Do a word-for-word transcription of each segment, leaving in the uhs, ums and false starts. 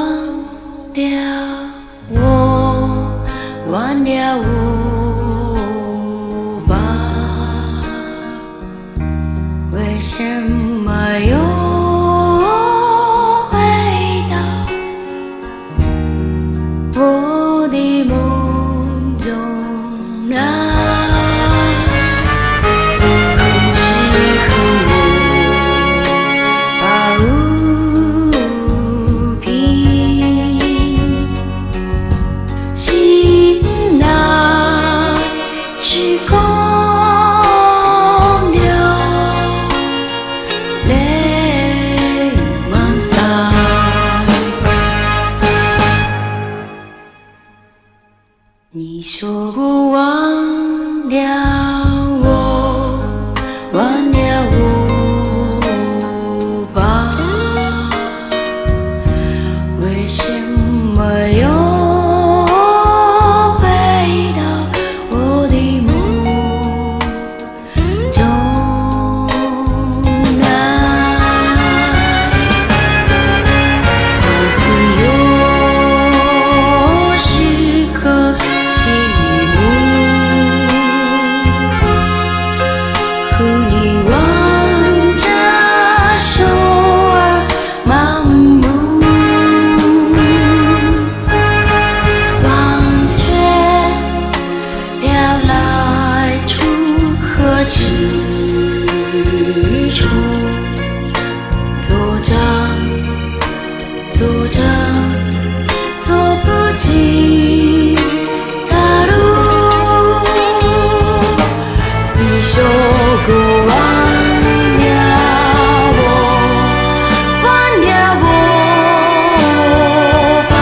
了我，忘了我吧？为什么又回到我的梦中来？你说过忘了我，忘了我吧？为什么又回到我的梦中来？仿佛有时刻和你挽着手儿漫步，忘却了来处和去处，走着走着走不进的路。你说过忘了我，忘了我吧？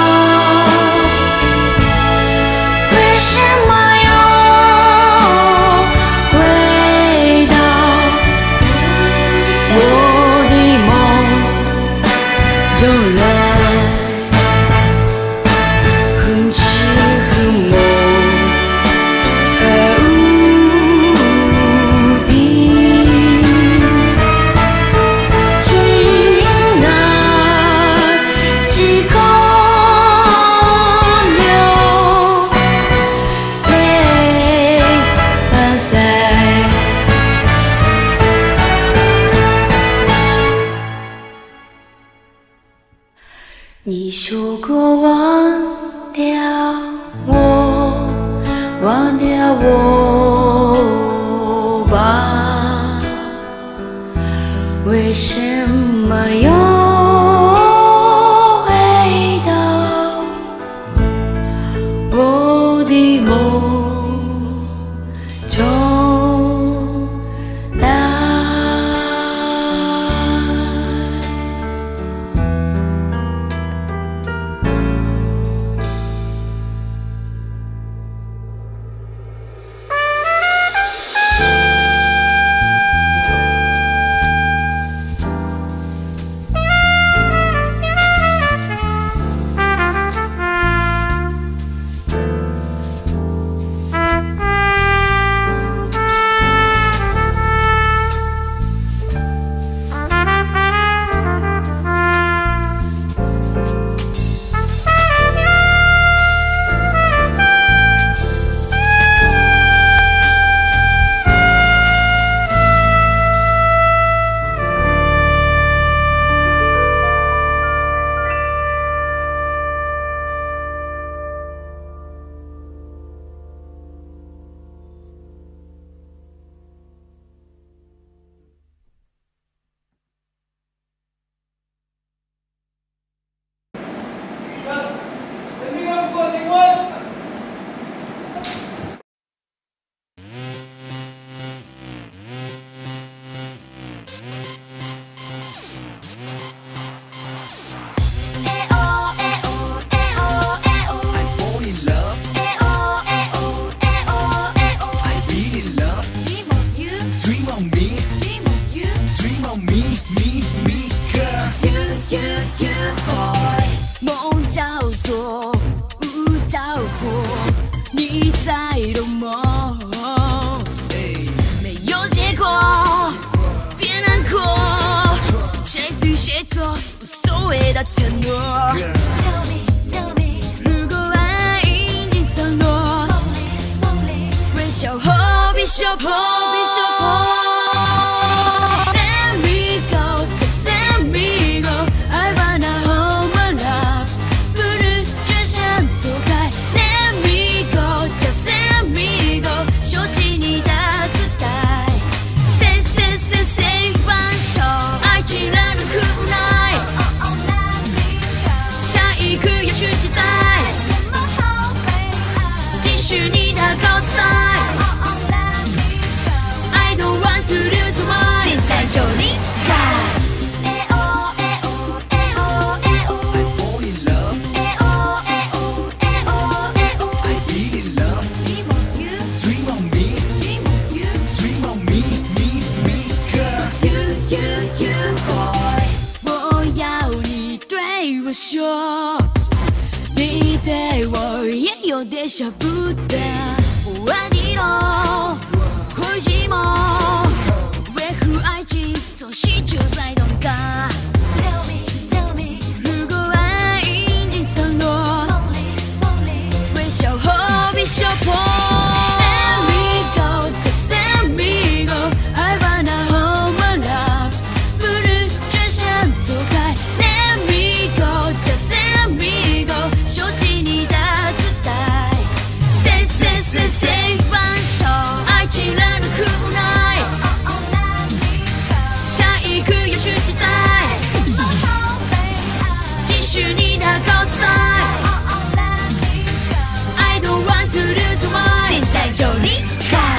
为什么又回到我的梦中来？很痴很梦。你说过忘了我，忘了我吧？为什么又回到我的梦中来？ 的承诺。如果爱已经散落，微笑后必修破，必修破。Let me go, just let me go. I wanna hold my love， 不如就想走开。Let me go, just let me go， 收起你的姿态。Say say say say， 放手，爱情让人无奈。下一刻也许期待，继续你的高赛。I don't want to lose my， 现在就离开。我要你对我说，你对我也有点舍不得。我爱你咯，会寂寞，维护爱情总是就在动感。如果爱已经散落，微笑后必修破。Let me go, just let me go. I wanna hold my love， 不如就想走开。Let me go, just let me go， 收起你的姿态。Say say say say， 放手，爱情让人无奈。下一刻也许期待，继续你的高赛。I don't want to lose my， 现在就离开。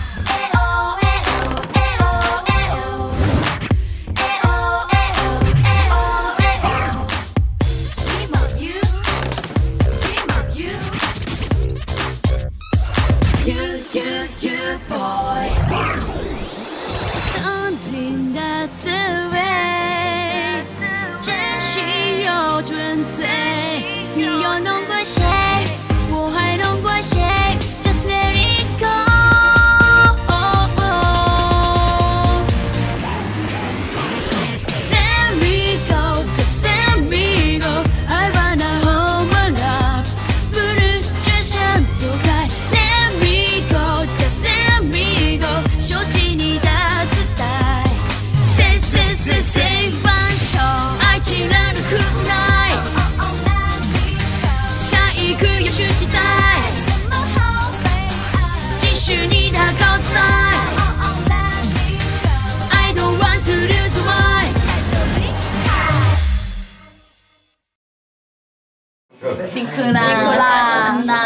曾经的滋味，真心又纯粹。你又能怪谁？我还能怪谁 ？Just let it go。Let me go, just let me go. I wanna hold my love， 不如就想走开。Let me go, just let me go， 收起你的姿态。Say say say say， 放手，爱情让人无奈。下一刻也许期待，继续你的高赛。I don't want to lose my。 辛苦啦，辛苦啦。